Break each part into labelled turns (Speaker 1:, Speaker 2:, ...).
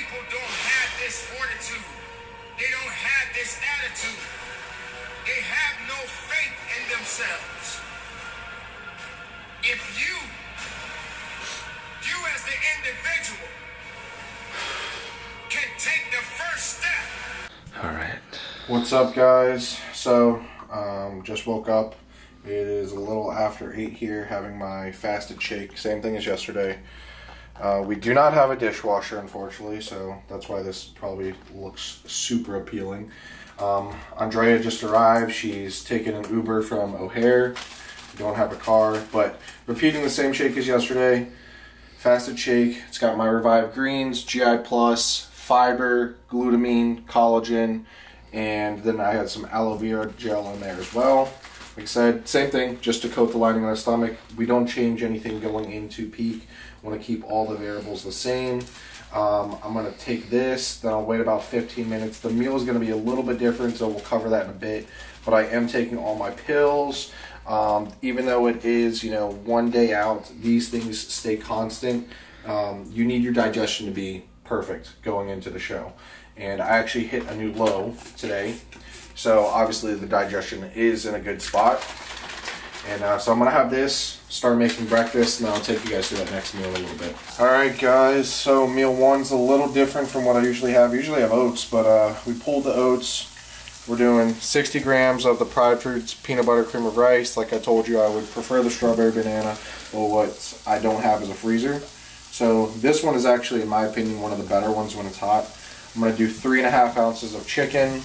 Speaker 1: people don't have this fortitude. They don't have this attitude. They have no faith in themselves. If you as the individual can take the first step.
Speaker 2: All right.
Speaker 3: What's up, guys? So, just woke up. It is a little after 8 here, having my fasted shake. Same thing as yesterday. We do not have a dishwasher, unfortunately, so that's why this probably looks super appealing. Andrea just arrived. She's taken an Uber from O'Hare. We don't have a car, but repeating the same shake as yesterday. Fasted shake. It's got my revived greens, GI plus, fiber, glutamine, collagen, and then I had some aloe vera gel in there as well. Like I said, same thing, just to coat the lining of the stomach. We don't change anything going into peak. I want to keep all the variables the same. I'm going to take this, then I'll wait about 15 minutes. The meal is going to be a little bit different, so we'll cover that in a bit. But I am taking all my pills. Even though it is, you know, 1 day out, these things stay constant. You need your digestion to be perfect going into the show. And I actually hit a new low today. So obviously the digestion is in a good spot. And so I'm going to have this, start making breakfast, and then I'll take you guys through that next meal a little bit. Alright guys, so meal one's a little different from what I usually have. Usually I have oats, but we pulled the oats. We're doing 60 grams of the Pride Fruits peanut butter cream of rice. Like I told you, I would prefer the strawberry banana, or what I don't have is a freezer. So this one is actually, in my opinion, one of the better ones when it's hot. I'm going to do 3.5 ounces of chicken,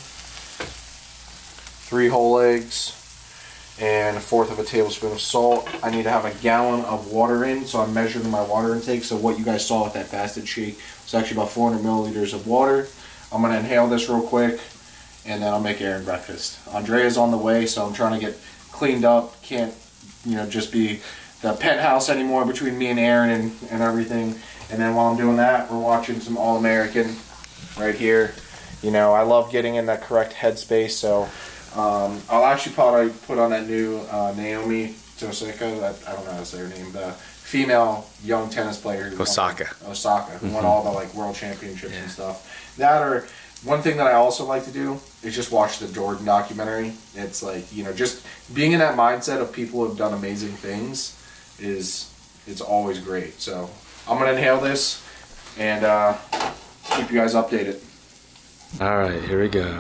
Speaker 3: 3 whole eggs, and 1/4 of a tablespoon of salt. I need to have a gallon of water in, so I'm measuring my water intake. So what you guys saw with that fasted shake was actually about 400 milliliters of water. I'm going to inhale this real quick, and then I'll make Aaron breakfast. Andrea's on the way, so I'm trying to get cleaned up. Can't, you know, just be the penthouse anymore between me and Aaron and everything. And then while I'm doing that, we're watching some All-American right here. You know, I love getting in that correct headspace, so I'll actually probably put on that new Naomi Osaka, I don't know how to say her name, the female young tennis player.
Speaker 2: Osaka.
Speaker 3: Who won all the like world championships and stuff. That, or one thing that I also like to do is just watch the Jordan documentary. It's like, you know, just being in that mindset of people who have done amazing things it's always great. So I'm gonna inhale this and keep you guys updated.
Speaker 2: All right, here we go.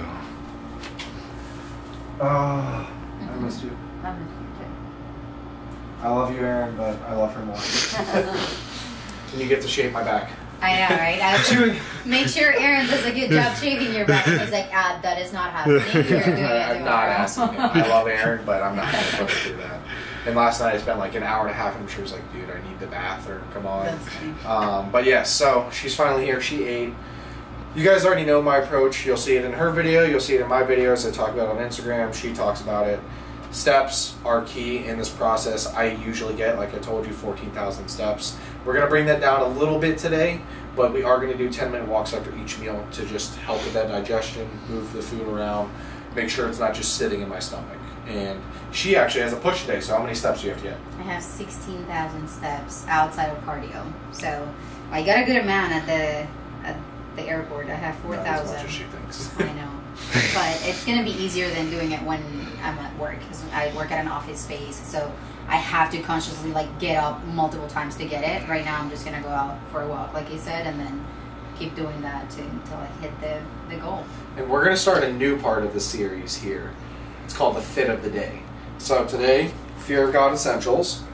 Speaker 3: I missed you.
Speaker 4: I missed you too.
Speaker 3: I love you, Aaron, but I love her more. Can you get to shave my back?
Speaker 4: I know, right? I have to make sure Aaron does a good job shaving your back. He's like, that is not happening. You're doing it
Speaker 3: I'm not asking him. I love Aaron, but I'm not going to put her through that. And last night I spent like an hour and a half, and she was like, dude, I need the bath, or come on. But yeah, so she's finally here. She ate. You guys already know my approach. You'll see it in her video. You'll see it in my videos. I talk about it on Instagram. She talks about it. Steps are key in this process. I usually get, like I told you, 14,000 steps. We're going to bring that down a little bit today, but we are going to do 10-minute walks after each meal to just help with that digestion, move the food around, make sure it's not just sitting in my stomach. And she actually has a push today, so how many steps do you have to get?
Speaker 4: I have 16,000 steps outside of cardio. So I got a good amount at the airport. I have 4,000.
Speaker 3: Not as much as she thinks.
Speaker 4: I know. But it's going to be easier than doing it when I'm at work, because I work at an office space, so I have to consciously like get up multiple times to get it. Right now I'm just going to go out for a walk, like you said, and then keep doing that until I hit the goal. And
Speaker 3: we're going to start a new part of the series here. It's called the Fit of the Day. So today, Fear of God Essentials,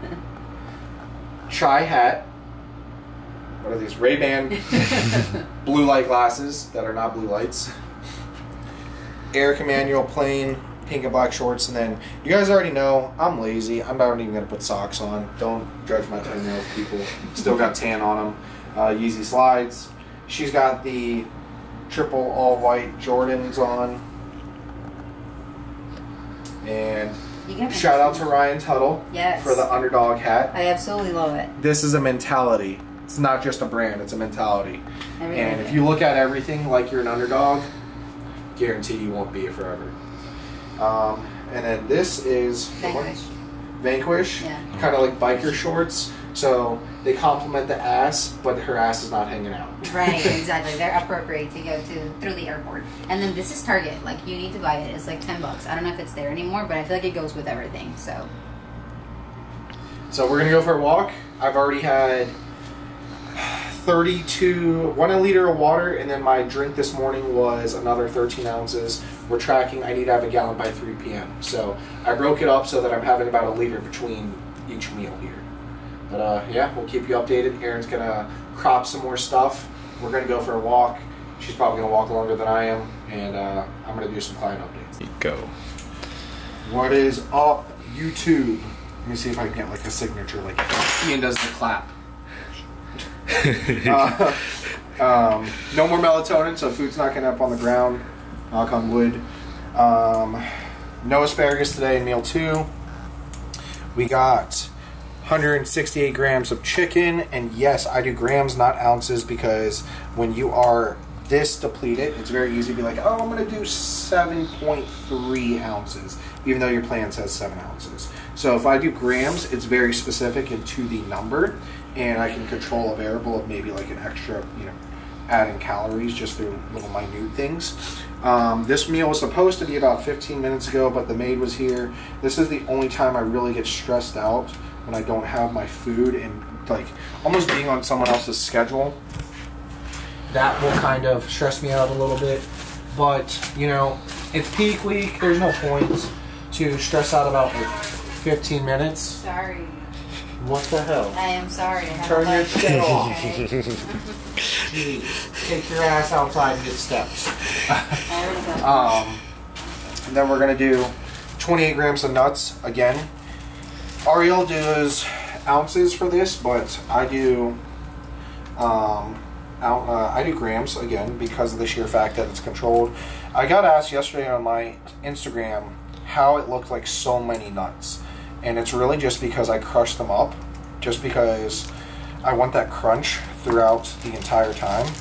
Speaker 3: Chai hat, what are these, Ray-Ban blue light glasses that are not blue lights, Eric Emanuel plain pink and black shorts, and then you guys already know I'm lazy. I'm not even going to put socks on. Don't judge my toenails, people. Still got tan on them. Yeezy slides. She's got the triple all white Jordans on. And shout out to Ryan Tuttle for the underdog hat.
Speaker 4: I absolutely love it.
Speaker 3: This is a mentality. It's not just a brand, it's a mentality. And if you look at everything like you're an underdog, guarantee you won't be it forever. And then this is Vanquish. Yeah. Kind of like biker shorts. So they complement the ass, but her ass is not hanging out.
Speaker 4: Right, exactly. They're appropriate to go through the airport. And then this is Target. Like, you need to buy it. It's like $10. I don't know if it's there anymore, but I feel like it goes with everything. So
Speaker 3: we're gonna go for a walk. I've already had 1 liter of water, and then my drink this morning was another 13 ounces. We're tracking. I need to have a gallon by 3 p.m. So I broke it up so that I'm having about a liter between each meal here. But yeah, we'll keep you updated. Erin's gonna crop some more stuff. We're gonna go for a walk. She's probably gonna walk longer than I am, and I'm gonna do some client updates.
Speaker 2: Go.
Speaker 3: What is up, YouTube? Let me see if I can get like a signature, like Ian does the clap. No more melatonin, so food's not getting up on the ground. Knock on wood. No asparagus today in meal 2. We got 168 grams of chicken, and yes, I do grams, not ounces, because when you are this depleted, it's very easy to be like, oh, I'm going to do 7.3 ounces, even though your plan says 7 ounces. So if I do grams, it's very specific and to the number, and I can control a variable of maybe like an extra, adding calories just through little minute things. This meal was supposed to be about 15 minutes ago, but the maid was here. This is the only time I really get stressed out, when I don't have my food and like almost being on someone else's schedule. That will kind of stress me out a little bit. But, it's peak week. There's no point to stress out about like 15 minutes.
Speaker 4: sorry.
Speaker 3: What the hell?
Speaker 4: I am sorry.
Speaker 3: Turn your shit off. Jeez. Take your ass outside and get steps. And then we're going to do 28 grams of nuts again. Ariel does ounces for this, but I do grams again because of the sheer fact that it's controlled. I got asked yesterday on my Instagram how it looked like so many nuts, and it's really just because I crushed them up, just because I want that crunch throughout the entire time,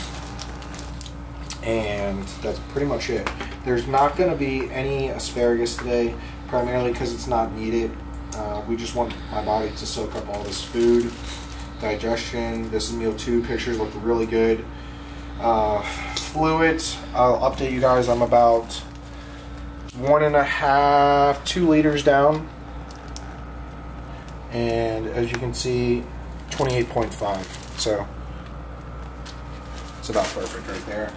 Speaker 3: and that's pretty much it. There's not going to be any asparagus today, primarily because it's not needed. We just want my body to soak up all this food. Digestion. This is meal 2. Pictures look really good. Fluids. I'll update you guys. I'm about 1.5, 2 liters down. And as you can see, 28.5. So it's about perfect right there.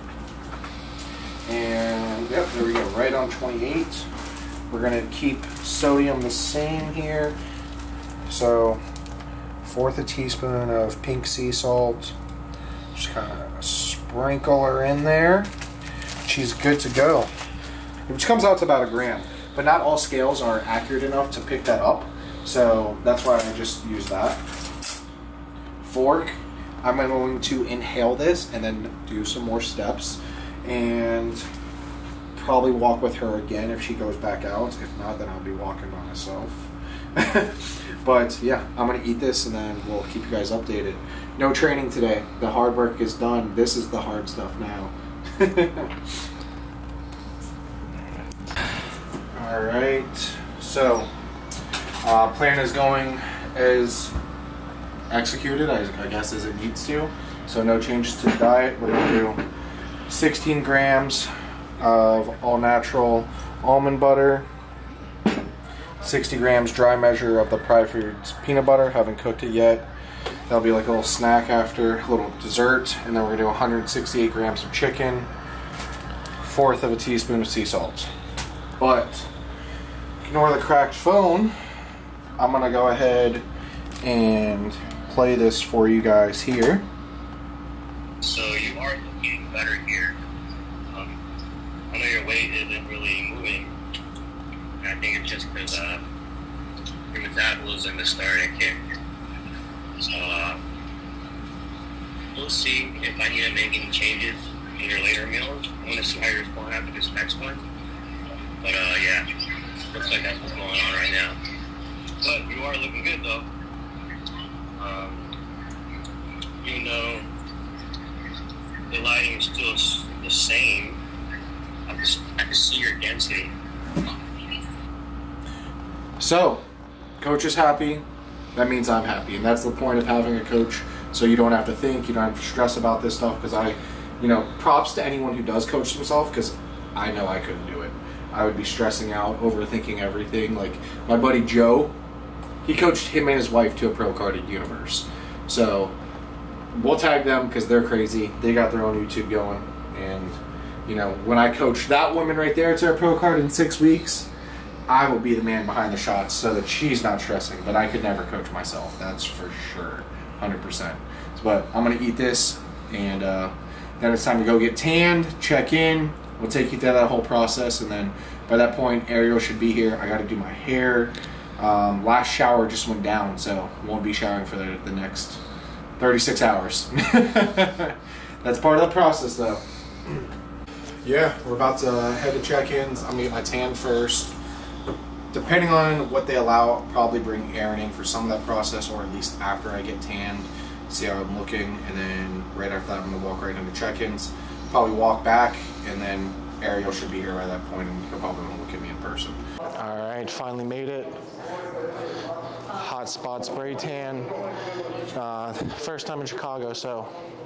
Speaker 3: And yep, there we go. Right on 28. We're going to keep sodium the same here. So 1/4 teaspoon of pink sea salt. Just kind of sprinkle her in there. She's good to go. Which comes out to about 1 gram. But not all scales are accurate enough to pick that up. So that's why I just use that. Fork. I'm going to inhale this and then do some more steps. And probably walk with her again if she goes back out. If not, then I'll be walking by myself. But yeah, I'm gonna eat this and then we'll keep you guys updated. No training today. The hard work is done. This is the hard stuff now. Alright, so plan is going as executed, I guess, as it needs to. So no changes to the diet. We're gonna do 16 grams of all-natural almond butter, 60 grams dry measure of the Pride Foods peanut butter, haven't cooked it yet. That'll be like a little snack after, a little dessert. And then we're going to do 168 grams of chicken, 1/4 teaspoon of sea salt. But ignore the cracked phone. I'm going to go ahead and play this for you guys here.
Speaker 5: So you are looking better here. I know your weight isn't really moving. And I think it's just because your metabolism is starting to kick. So we'll see if I need to make any changes in your later meals. I want to see how you're responding after this next one. But yeah, looks like that's what's going on right now. But you are looking good though. You know, the lighting is still the same. I can see your density.
Speaker 3: So, coach is happy. that means I'm happy. And that's the point of having a coach, so you don't have to think, you don't have to stress about this stuff, because props to anyone who does coach themselves, because I know I couldn't do it. I would be stressing out, overthinking everything. Like my buddy Joe, he coached him and his wife to a pro card at Universe. So we'll tag them because they're crazy. They got their own YouTube going. And, when I coach that woman right there to a pro card in 6 weeks, I will be the man behind the shots so that she's not stressing. But I could never coach myself. That's for sure. 100%. But I'm going to eat this, and then it's time to go get tanned, check in. We'll take you through that whole process, and then by that point, Ariel should be here. I got to do my hair. Last shower just went down, so won't be showering for the next 36 hours. That's part of the process, though. Yeah, we're about to head to check-ins. I'm going to get my tan first. Depending on what they allow, I'll probably bring Aaron in for some of that process, or at least after I get tanned, see how I'm looking, and then right after that, I'm going to walk right into check-ins. Probably walk back, and then Ariel should be here by that point, and he'll probably want to look at me in person. All right, finally made it. Hot spot spray tan. First time in Chicago, so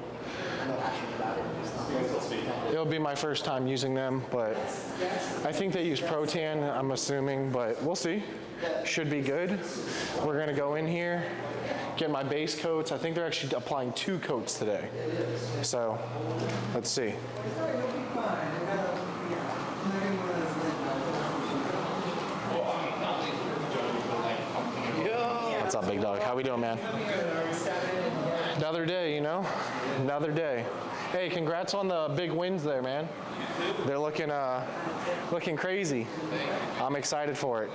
Speaker 3: it'll be my first time using them, but I think they use Pro Tan, I'm assuming, but we'll see. Should be good. We're gonna go in here, get my base coats. I think they're actually applying 2 coats today. So, let's see. What's up, big dog? How we doing, man? Another day, Another day. Hey, congrats on the big wins there, man. They're looking crazy. I'm excited for it.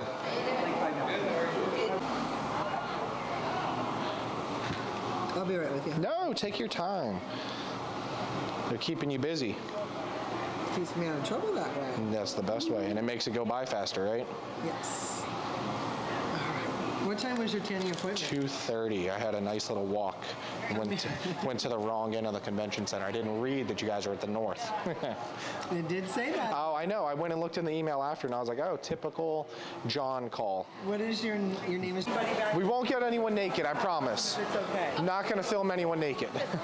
Speaker 6: I'll be right with you.
Speaker 3: No, take your time. They're keeping you busy.
Speaker 6: Keeps me out of trouble that way.
Speaker 3: And that's the best way, and it makes it go by faster, right?
Speaker 6: Yes. What time was your tanning appointment?
Speaker 3: 2:30. I had a nice little walk. Went to the wrong end of the convention center. I didn't read that you guys are at the north.
Speaker 6: It did say that.
Speaker 3: Oh, I know. I went and looked in the email after, and I was like, oh, typical John call.
Speaker 6: What is your name? Is
Speaker 3: We won't get anyone naked, I promise.
Speaker 6: It's okay.
Speaker 3: I'm not going to film anyone naked.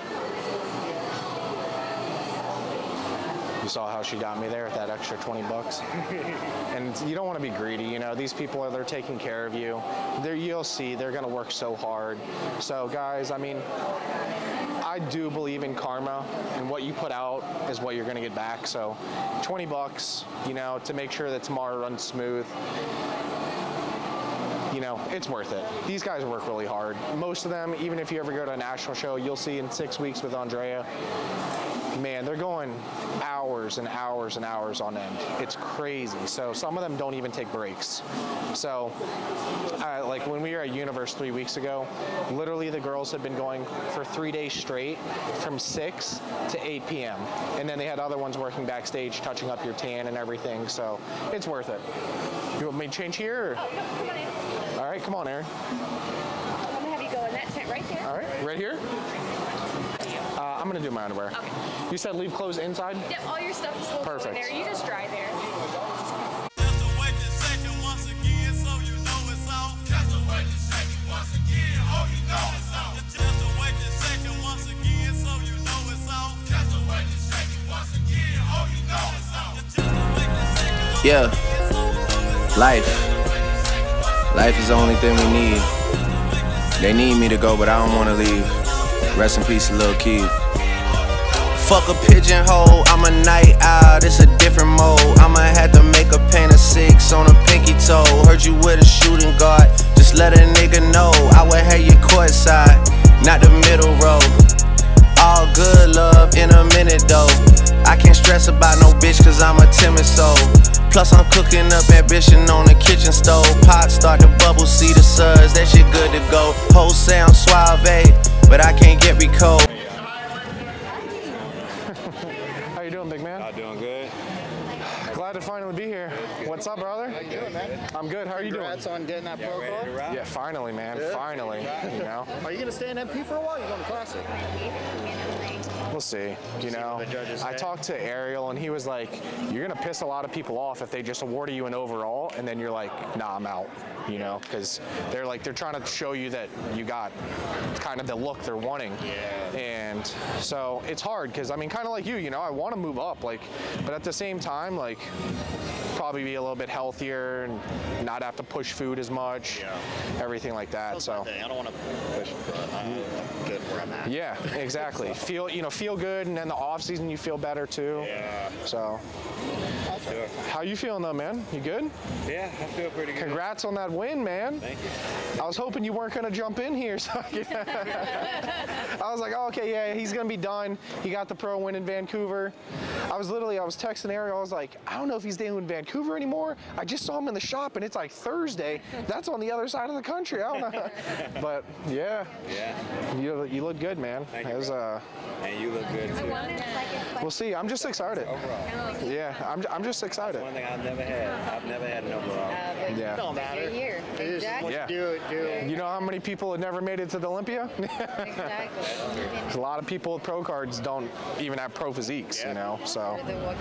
Speaker 3: You saw how she got me there with that extra 20 bucks. And you don't want to be greedy, These people they're taking care of you. You'll see, they're going to work so hard. So, guys, I do believe in karma, and what you put out is what you're going to get back. So, 20 bucks, to make sure that tomorrow runs smooth. It's worth it. These guys work really hard. Most of them, even if you ever go to a national show, you'll see in 6 weeks with Andrea, man, they're going hours and hours and hours on end. It's crazy. So some of them don't even take breaks. So like when we were at Universe 3 weeks ago, literally the girls had been going for 3 days straight from 6 to 8 p.m. And then they had other ones working backstage, touching up your tan and everything. So it's worth it. You want me to change here? Or?
Speaker 7: Oh, no, come on in.
Speaker 3: All right, come on, Aaron.
Speaker 7: I'm going to have you go in that tent right there.
Speaker 3: All right, right here? I'm going to do my underwear.
Speaker 7: Okay.
Speaker 3: You said leave clothes inside?
Speaker 7: Yep, all your stuff is supposed to go in there. You just dry there.
Speaker 8: Yeah, life is the only thing we need. They need me to go, but I don't want to leave. Rest in peace, Lil Keith. Fuck a pigeonhole, I'm a night owl, it's a different mode. I'ma have to make a paint of 6 on a pinky toe. Heard you with a shooting guard, just let a nigga know. I would have you courtside, not the middle row. All good love in a minute though. I can't stress about no bitch cause I'm a timid soul. Plus I'm cooking up ambition on the kitchen stove. Pot start to bubble, see the suds, that shit good to go. Whole sound suave, but I can't get me cold.
Speaker 3: How you doing, big man?
Speaker 9: I'm doing good.
Speaker 3: Glad to finally be here. What's up, brother?
Speaker 9: How you doing, man?
Speaker 3: I'm good. How are you doing?
Speaker 9: Congrats on getting that pro card.
Speaker 3: Yeah, finally, man. Finally.
Speaker 9: Are you gonna stay in MP for a while? Or you going to Classic?
Speaker 3: We'll see. You know, I talked to Ariel, and he was like, "You're gonna piss a lot of people off if they just awarded you an overall, and then you're like, nah, I'm out." You know, because they're trying to show you that you got kind of the look they're wanting. Yeah. And so it's hard because I mean, kind of like you know, I want to move up, like, but at the same time, like, probably be a little bit healthier and not have to push food as much. Yeah. Everything like that. So.
Speaker 9: I don't want to push, but I'm good where I'm at.
Speaker 3: Yeah, exactly. Feel good, and then the off season you feel better too. Yeah. So.
Speaker 9: Sure.
Speaker 3: How you feeling though, man? You good?
Speaker 9: Yeah, I feel pretty good.
Speaker 3: Congrats on that win, man.
Speaker 9: Thank you.
Speaker 3: I was hoping you weren't gonna jump in here, so I was like, oh, okay, yeah, he's gonna be done. He got the pro win in Vancouver. I was texting Ariel. I was like, I don't know if he's doing Vancouver anymore. I just saw him in the shop, and it's like Thursday. That's on the other side of the country. I don't know. But yeah. Yeah. You look good, man.
Speaker 9: Thank you. And you look good too.
Speaker 3: We'll see. I'm just excited.
Speaker 9: Overall.
Speaker 3: Yeah, I'm just excited.
Speaker 9: That's one thing I've never had. I've never had an overall.
Speaker 3: Yeah.
Speaker 9: It don't matter.
Speaker 7: Here. Exactly.
Speaker 3: Yeah.
Speaker 9: Do it.
Speaker 3: You know how many people have never made it to the Olympia?
Speaker 7: Exactly.
Speaker 3: A lot of people with pro cards don't even have pro physiques, you know, so.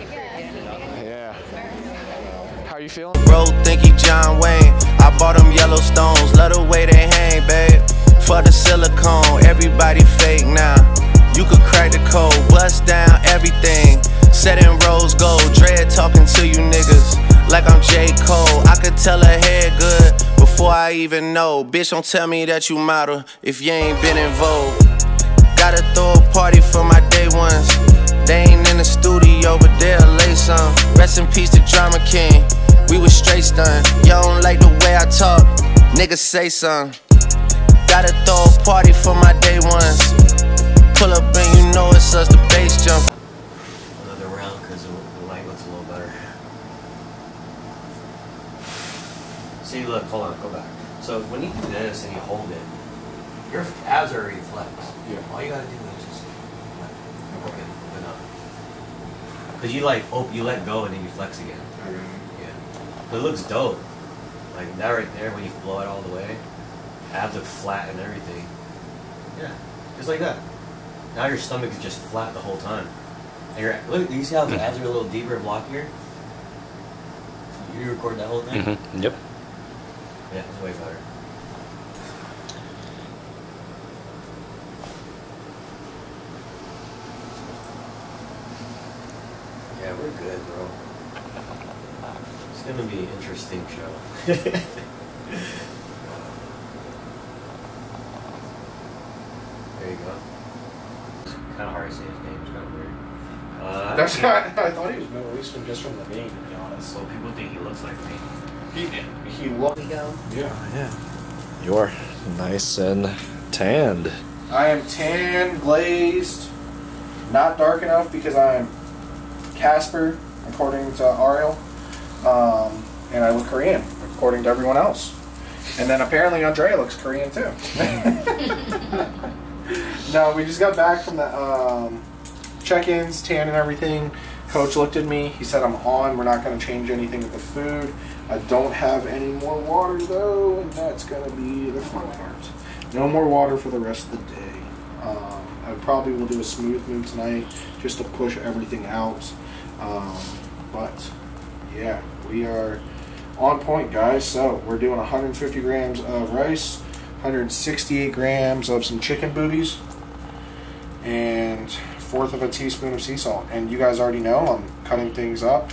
Speaker 3: Yeah. How you feeling?
Speaker 8: Bro, think he John Wayne. I bought them Yellowstones. Love the way they hang, babe. For the silicone, everybody fake now. You could crack the code, bust down everything. Set in rose gold, dread talking to you niggas like I'm J. Cole. I could tell her head good before I even know. Bitch, don't tell me that you model if you ain't been in vogue. Gotta throw a party for my day ones. They ain't in the studio, but they'll lay some. Rest in peace to Drama King. We was straight stunned. You don't like the way I talk, niggas say something. Gotta throw a party for my day ones. Pull up and you know it's us, the bass jump.
Speaker 10: Another round because the light looks a little better. See, look, hold on, go back. So when you do this and you hold it, your abs are already flexed. Yeah. All you gotta do is just open up. Because you let go and then you flex again. Yeah. But it looks dope. Like that right there, when you blow it all the way, abs look flat and everything. Yeah, just like that. Now your stomach is just flat the whole time. And look, you see how the abs are a little deeper and blockier? You record that whole thing?
Speaker 2: Mm-hmm. Yep.
Speaker 10: Yeah, it's way better. Yeah, we're good, bro. It's gonna be an interesting show. There you go. Kind of hard to say his name. It's kind of weird.
Speaker 3: That's I thought he was Middle Eastern just from the name, to be honest.
Speaker 10: So people think he looks like me.
Speaker 3: He looked.
Speaker 2: Yeah. You're nice and tanned.
Speaker 3: I am tan, glazed, not dark enough because I'm Casper, according to Ariel, and I look Korean, according to everyone else. And then apparently Andrea looks Korean too. No, we just got back from the check-ins, tan and everything. Coach looked at me. He said I'm on. We're not going to change anything with the food. I don't have any more water though, and that's going to be the fun part. No more water for the rest of the day. I probably will do a smooth move tonight just to push everything out. But yeah, we are on point, guys. So we're doing 150 grams of rice, 168 grams of some chicken boobies, and 1/4 of a teaspoon of sea salt. And you guys already know I'm cutting things up.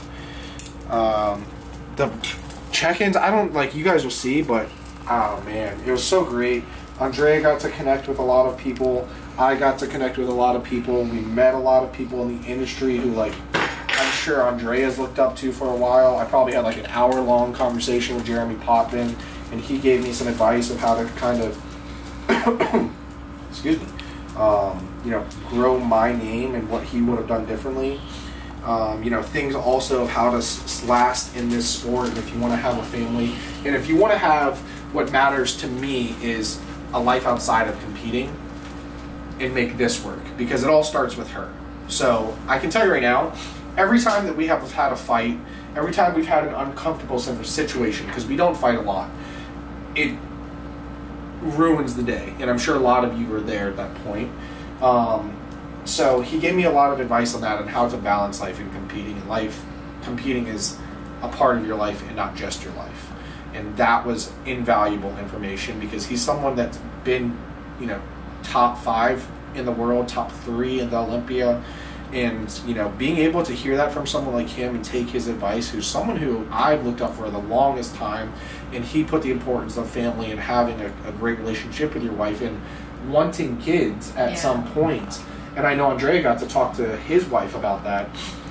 Speaker 3: The check-ins, I don't, like, you guys will see, but oh man, it was so great. Andrea got to connect with a lot of people. I got to connect with a lot of people. We met a lot of people in the industry who, like, I'm sure Andrea's looked up to for a while. I probably had like an hour-long conversation with Jeremy Potvin, and he gave me some advice of how to kind of, excuse me, you know, grow my name and what he would have done differently. You know, things also of how to last in this sport, and if you want to have a family, and if you want to have, what matters to me is a life outside of competing and make this work, because it all starts with her. So I can tell you right now, every time that we have had a fight, every time we've had an uncomfortable situation, because we don't fight a lot, it ruins the day, and I'm sure a lot of you were there at that point. So he gave me a lot of advice on that, on how to balance life and competing. And competing is a part of your life and not just your life. And that was invaluable information, because he's someone that's been, you know, top 5 in the world, top 3 in the Olympia. And, you know, being able to hear that from someone like him and take his advice, who's someone who I've looked up for the longest time, and he put the importance of family and having a great relationship with your wife and wanting kids at some point. And I know Andrea got to talk to his wife about that.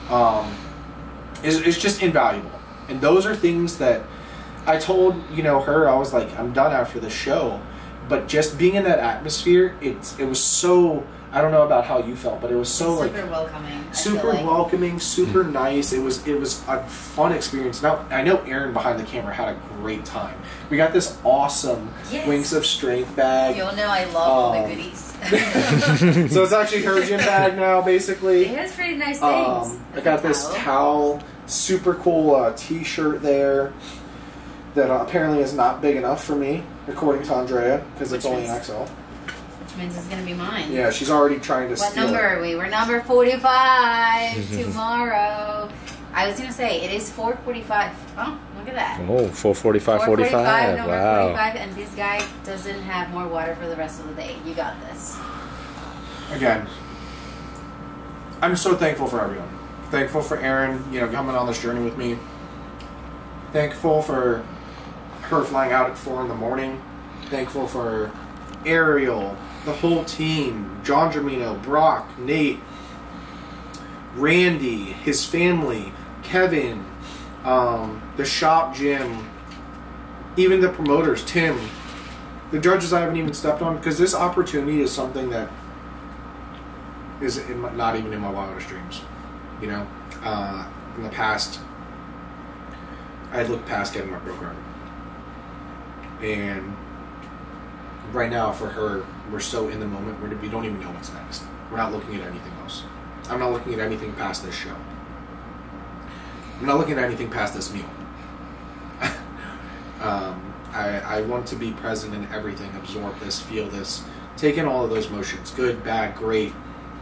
Speaker 3: It's just invaluable. And those are things that I told, you know, her, I was like, I'm done after the show. But just being in that atmosphere, it was so, I don't know about how you felt, but it was so
Speaker 4: super welcoming.
Speaker 3: Super welcoming, super nice. It was a fun experience. Now I know Aaron behind the camera had a great time. We got this awesome Wings of Strength bag.
Speaker 4: You'll know I love all the goodies.
Speaker 3: So it's actually her gym bag now, basically.
Speaker 4: It has pretty nice things.
Speaker 3: I got this towel, super cool t-shirt there that apparently is not big enough for me, according to Andrea, because it's only an XL.
Speaker 4: Which means it's going to be mine.
Speaker 3: Yeah, she's already trying to
Speaker 4: What number are we? We're number 45 tomorrow. I was going to say, it is 4:45. Oh, look at that.
Speaker 2: Oh, 4:45, 45.
Speaker 4: Number
Speaker 2: Wow.
Speaker 4: 45, and this guy doesn't have more water for the rest of the day. You got this.
Speaker 3: Again, I'm so thankful for everyone. Thankful for Erin, you know, coming on this journey with me. Thankful for her flying out at 4 in the morning. Thankful for Ariel, the whole team, John Germino, Brock, Nate, Randy, his family, Kevin, the shop gym, even the promoters, Tim, the judges I haven't even stepped on, because this opportunity is something that is not even in my wildest dreams. You know, in the past, I had looked past getting my pro card, and right now for her, we're so in the moment where we don't even know what's next. We're not looking at anything else. I'm not looking at anything past this show. I'm not looking at anything past this meal. I want to be present in everything, absorb this, feel this, take in all of those motions, good, bad, great,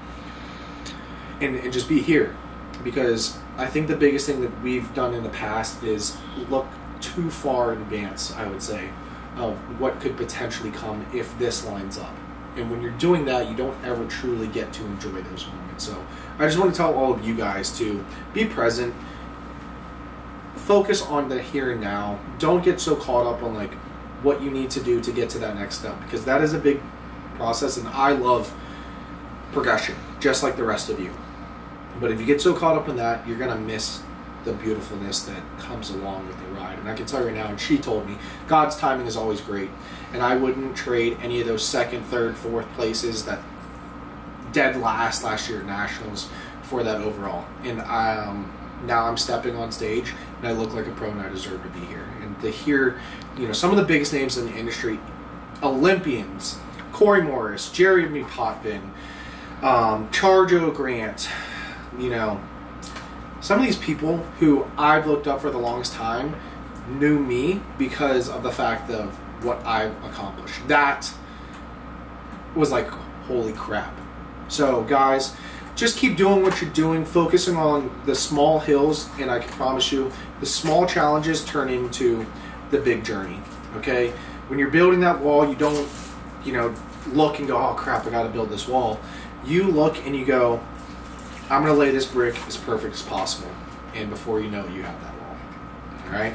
Speaker 3: and just be here. Because I think the biggest thing that we've done in the past is look too far in advance, I would say, of what could potentially come if this lines up. And when you're doing that, you don't ever truly get to enjoy those moments. So I just want to tell all of you guys to be present, focus on the here and now. Don't get so caught up on like what you need to do to get to that next step, because that is a big process, and I love progression just like the rest of you. But if you get so caught up in that, you're going to miss the beautifulness that comes along with the ride. And I can tell you right now, and she told me, God's timing is always great. And I wouldn't trade any of those 2nd, 3rd, 4th places that dead last year at Nationals for that overall. And now I'm stepping on stage, and I look like a pro, and I deserve to be here. And to hear, you know, some of the biggest names in the industry, Olympians, Corey Morris, Jeremy Potvin, Charjo Grant, you know, some of these people who I've looked up for the longest time knew me because of the fact of what I've accomplished. That was like, holy crap. So guys, just keep doing what you're doing, focusing on the small hills, and I can promise you, the small challenges turn into the big journey, okay? When you're building that wall, you don't, you know, look and go, oh crap, I gotta build this wall. You look and you go, I'm going to lay this brick as perfect as possible. And before you know it, you have that wall. Alright?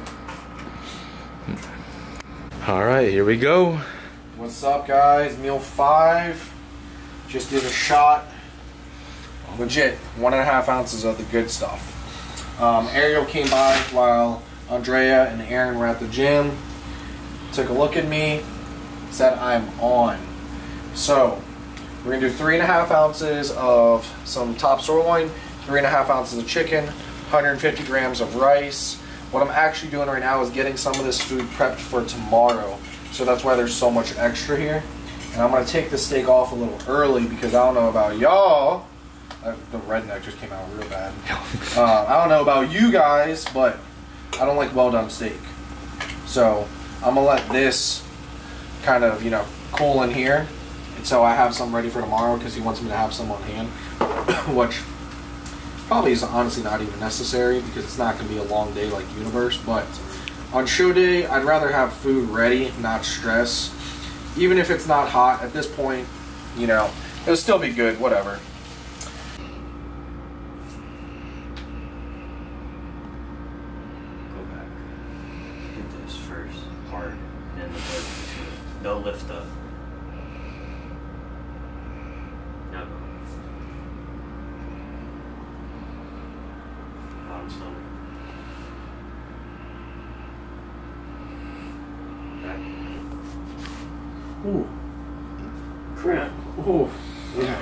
Speaker 2: Alright, here we go.
Speaker 3: What's up, guys? Meal 5. Just did a shot. Legit, 1.5 ounces of the good stuff. Ariel came by while Andrea and Aaron were at the gym. Took a look at me. Said I'm on. So, we're going to do 3.5 ounces of some top sirloin, 3.5 ounces of chicken, 150 grams of rice. What I'm actually doing right now is getting some of this food prepped for tomorrow. So that's why there's so much extra here. And I'm going to take the steak off a little early because I don't know about y'all. The redneck just came out real bad. I don't know about you guys, but I don't like well done steak. So I'm going to let this kind of, you know, cool in here. So I have some ready for tomorrow because he wants me to have some on hand, which probably is honestly not even necessary because it's not going to be a long day like Universe. But on show day, I'd rather have food ready, not stress. Even if it's not hot at this point, you know, it'll still be good, whatever.
Speaker 10: Go back. Hit this first, hard, and the lift. No lift up. Now go. Bottom stomach. Back. Ooh. Cramp.
Speaker 3: Ooh. Yeah.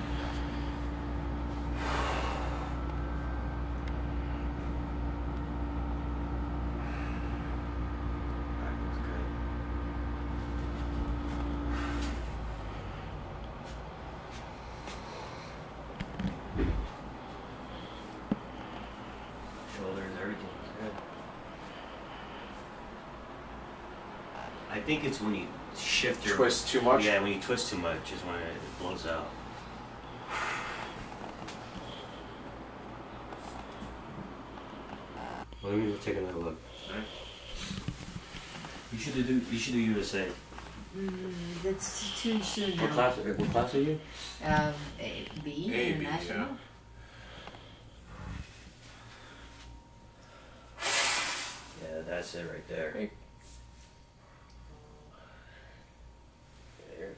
Speaker 10: Shoulders, everything. Good. I think it's when you shift your
Speaker 3: Twist too much?
Speaker 10: Yeah, when you twist too much is when it blows out. Well, let me take another look. Right. You should do USA.
Speaker 4: That's too soon.
Speaker 10: What class are you?
Speaker 4: B, international.
Speaker 3: Yeah.
Speaker 10: Yeah, that's it right there.
Speaker 3: Hey.
Speaker 10: There.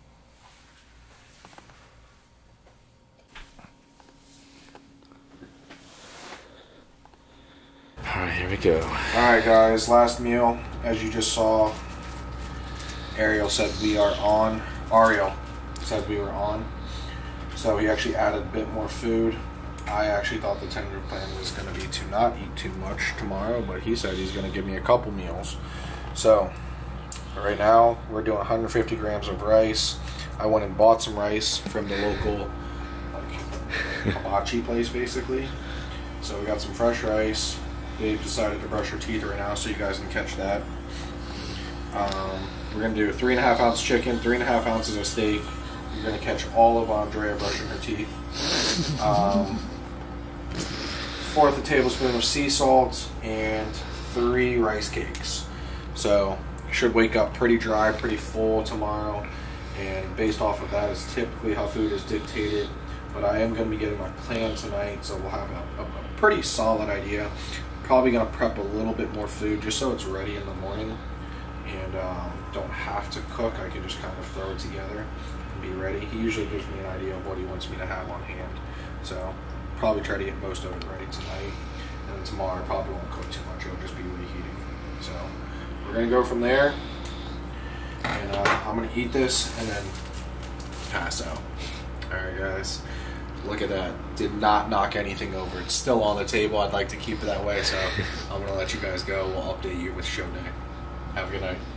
Speaker 2: Alright, here we go.
Speaker 3: Alright guys, last meal. As you just saw, Ariel said we are on. Ariel said we were on. So he actually added a bit more food. I actually thought the tentative plan was going to be to not eat too much tomorrow, but he said he's going to give me a couple meals. So, right now, we're doing 150 grams of rice. I went and bought some rice from the local hibachi place, basically. So we got some fresh rice. Babe decided to brush her teeth right now, so you guys can catch that. We're going to do 3.5 ounce chicken, 3.5 ounces of steak. You're going to catch all of Andrea brushing her teeth. 1/4 tablespoon of sea salt, and 3 rice cakes. So, should wake up pretty dry, pretty full tomorrow. And based off of that is typically how food is dictated. But I am going to be getting my plan tonight, so we'll have a pretty solid idea. Probably going to prep a little bit more food just so it's ready in the morning. And don't have to cook. I can just kind of throw it together and be ready. He usually gives me an idea of what he wants me to have on hand. So, probably try to get most of it ready tonight. And then tomorrow I probably won't cook too much. It'll just be reheating. So, we're going to go from there. And I'm going to eat this and then pass out. Alright guys, look at that. Did not knock anything over. It's still on the table. I'd like to keep it that way, so I'm going to let you guys go. We'll update you with show day. Have a good night.